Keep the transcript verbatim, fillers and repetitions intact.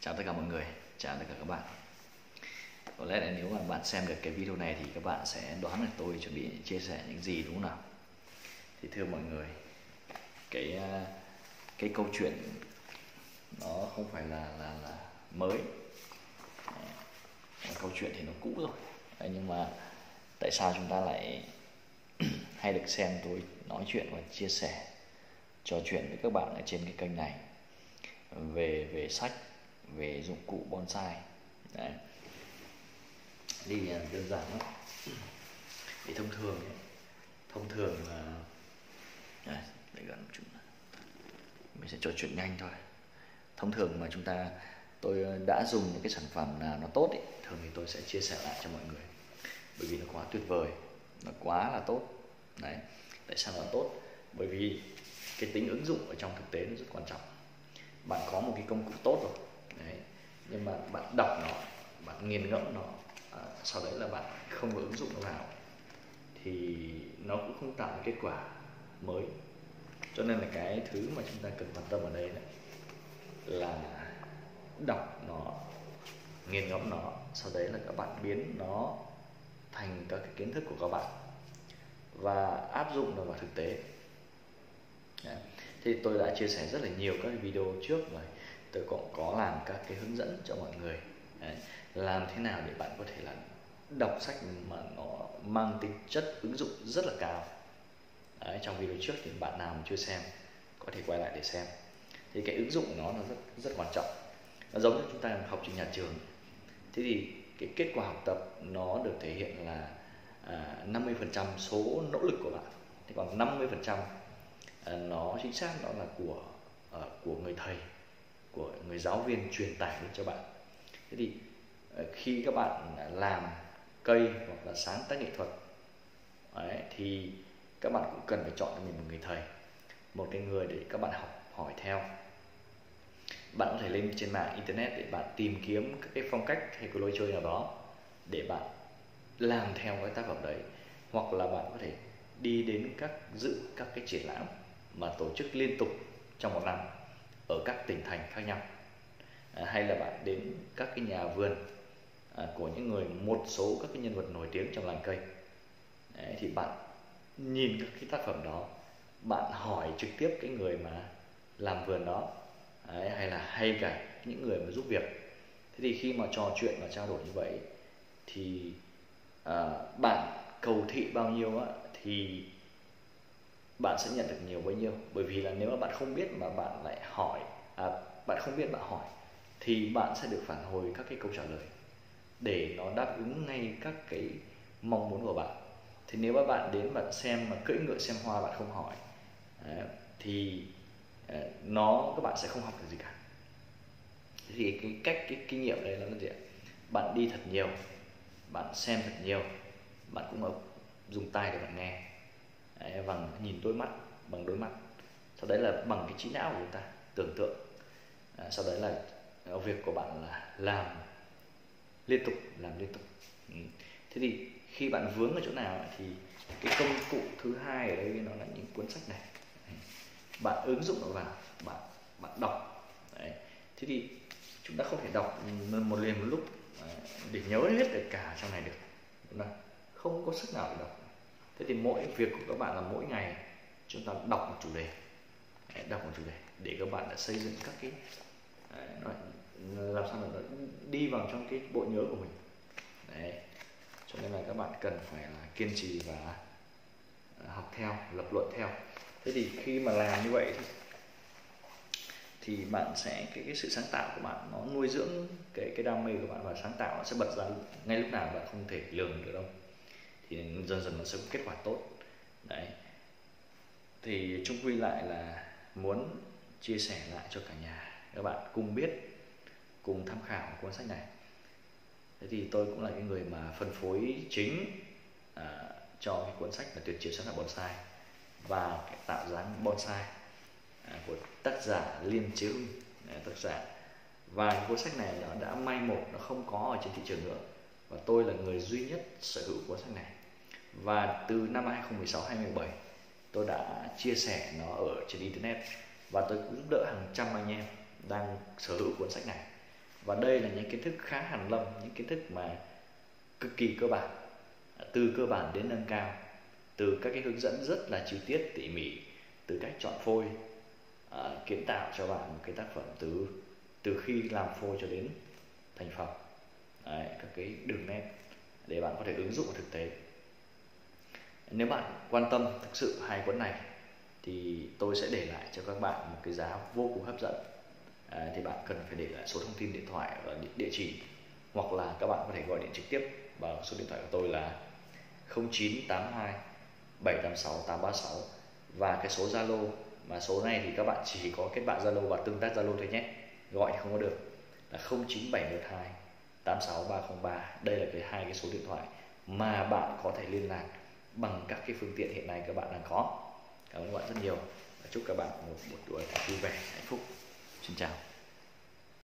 Chào tất cả mọi người, chào tất cả các bạn. Có lẽ là nếu mà bạn xem được cái video này thì các bạn sẽ đoán được tôi chuẩn bị chia sẻ những gì, đúng không nào? Thì thưa mọi người, cái cái câu chuyện nó không phải là là, là mới. Câu chuyện thì nó cũ rồi. Nhưng mà tại sao chúng ta lại hay được xem tôi nói chuyện và chia sẻ, trò chuyện với các bạn ở trên cái kênh này về về sách, về dụng cụ bonsai. Đấy. Đi đơn giản lắm. Thì thông thường ấy, thông thường là đây, để gần một chút, mình sẽ trò chuyện nhanh thôi. Thông thường mà chúng ta tôi đã dùng những cái sản phẩm nào nó tốt ấy, thường thì tôi sẽ chia sẻ lại cho mọi người, bởi vì nó quá tuyệt vời, nó quá là tốt. Đấy. Tại sao nó tốt? Bởi vì cái tính ứng dụng ở trong thực tế nó rất quan trọng. Bạn có một cái công cụ tốt rồi, đấy, nhưng mà bạn đọc nó, bạn nghiền ngẫm nó, à, sau đấy là bạn không có ứng dụng nó vào thì nó cũng không tạo được kết quả mới. Cho nên là cái thứ mà chúng ta cần quan tâm ở đây này là đọc nó, nghiền ngẫm nó, sau đấy là các bạn biến nó thành các cái kiến thức của các bạn và áp dụng nó vào thực tế. Đấy. Thì tôi đã chia sẻ rất là nhiều các video trước rồi, tôi cũng có làm các cái hướng dẫn cho mọi người. Đấy. Làm thế nào để bạn có thể là đọc sách mà nó mang tính chất ứng dụng rất là cao. Đấy, trong video trước thì bạn nào mà chưa xem có thể quay lại để xem. Thì cái ứng dụng của nó là rất rất quan trọng. Nó giống như chúng ta học trên nhà trường. Thế thì cái kết quả học tập nó được thể hiện là à, năm mươi phần trăm số nỗ lực của bạn, thế còn năm mươi phần trăm à, nó chính xác nó là của à, của người thầy, của người giáo viên truyền tải đến cho bạn. Thế thì à, khi các bạn làm cây hoặc là sáng tác nghệ thuật, đấy, thì các bạn cũng cần phải chọn cho mình một người thầy, một cái người để các bạn học hỏi theo. Bạn có thể lên trên mạng internet để bạn tìm kiếm các cái phong cách hay cái lối chơi nào đó để bạn làm theo cái tác phẩm đấy, hoặc là bạn có thể đi đến các dự các cái triển lãm mà tổ chức liên tục trong một năm ở các tỉnh thành khác nhau, à, hay là bạn đến các cái nhà vườn à, của những người, một số các cái nhân vật nổi tiếng trong làng cây. Đấy, thì bạn nhìn các cái tác phẩm đó, bạn hỏi trực tiếp cái người mà làm vườn đó. Đấy, hay là hay cả những người mà giúp việc. Thế thì khi mà trò chuyện và trao đổi như vậy thì à, bạn cầu thị bao nhiêu á, thì bạn sẽ nhận được nhiều bấy nhiêu. Bởi vì là nếu mà bạn không biết mà bạn lại hỏi, à, bạn không biết bạn hỏi thì bạn sẽ được phản hồi các cái câu trả lời để nó đáp ứng ngay các cái mong muốn của bạn. Thì nếu mà bạn đến bạn xem mà cưỡi ngựa xem hoa, bạn không hỏi à, thì à, nó các bạn sẽ không học được gì cả. Thế thì cái cách cái kinh nghiệm đấy là gì ạ? Bạn đi thật nhiều, bạn xem thật nhiều, bạn cũng dùng tai để bạn nghe. Đấy, bằng nhìn đôi mắt, bằng đôi mắt. Sau đấy là bằng cái trí não của chúng ta tưởng tượng. À, sau đấy là việc của bạn là làm liên tục, làm liên tục. Ừ. Thế thì khi bạn vướng ở chỗ nào thì cái công cụ thứ hai ở đây nó là những cuốn sách này. Đấy. Bạn ứng dụng nó vào, bạn bạn đọc. Đấy. Thế thì chúng ta không thể đọc một liền một lúc để nhớ hết được cả trong này được, đúng không? Không có sức nào để đọc. Thế thì mỗi việc của các bạn là mỗi ngày chúng ta đọc một chủ đề, đọc một chủ đề để các bạn đã xây dựng các cái nó, làm sao mà nó đi vào trong cái bộ nhớ của mình. Đấy. Cho nên là các bạn cần phải là kiên trì và học theo, lập luận theo. Thế thì khi mà làm như vậy thì, thì bạn sẽ cái, cái sự sáng tạo của bạn nó nuôi dưỡng cái cái đam mê của bạn, và sáng tạo nó sẽ bật ra ngay lúc nào bạn không thể lường được đâu. Thì dần dần nó sẽ có kết quả tốt. Đấy. Thì chung quy lại là muốn chia sẻ lại cho cả nhà các bạn cùng biết, cùng tham khảo cuốn sách này. Thế thì tôi cũng là cái người mà phân phối chính à, cho cái cuốn sách là Tuyệt chiêu sáng tạo bonsai và cái tạo dáng bonsai à, của tác giả Liên Chế Hưng, à, tác giả. Và cái cuốn sách này nó đã mai một, nó không có ở trên thị trường nữa, và tôi là người duy nhất sở hữu cuốn sách này. Và từ năm hai không một sáu hai không một bảy tôi đã chia sẻ nó ở trên internet, và tôi cũng giúp đỡ hàng trăm anh em đang sở hữu cuốn sách này. Và đây là những kiến thức khá hàn lâm, những kiến thức mà cực kỳ cơ bản, từ cơ bản đến nâng cao, từ các cái hướng dẫn rất là chi tiết tỉ mỉ, từ cách chọn phôi, à, kiến tạo cho bạn một cái tác phẩm từ từ khi làm phôi cho đến thành phẩm. Đấy, các cái đường nét để bạn có thể ứng dụng thực tế. Nếu bạn quan tâm thực sự hai cuốn này thì tôi sẽ để lại cho các bạn một cái giá vô cùng hấp dẫn. À, thì bạn cần phải để lại số thông tin điện thoại và địa chỉ, hoặc là các bạn có thể gọi điện trực tiếp vào số điện thoại của tôi là không chín tám hai bảy tám sáu tám ba sáu, và cái số Zalo, mà số này thì các bạn chỉ có kết bạn Zalo và tương tác Zalo thôi nhé, gọi thì không có được, là không chín bảy một hai tám sáu ba không ba. Đây là cái hai cái số điện thoại mà bạn có thể liên lạc bằng các cái phương tiện hiện nay các bạn đang có. Cảm ơn các bạn rất nhiều và chúc các bạn một buổi tối vui vẻ hạnh phúc. Xin chào.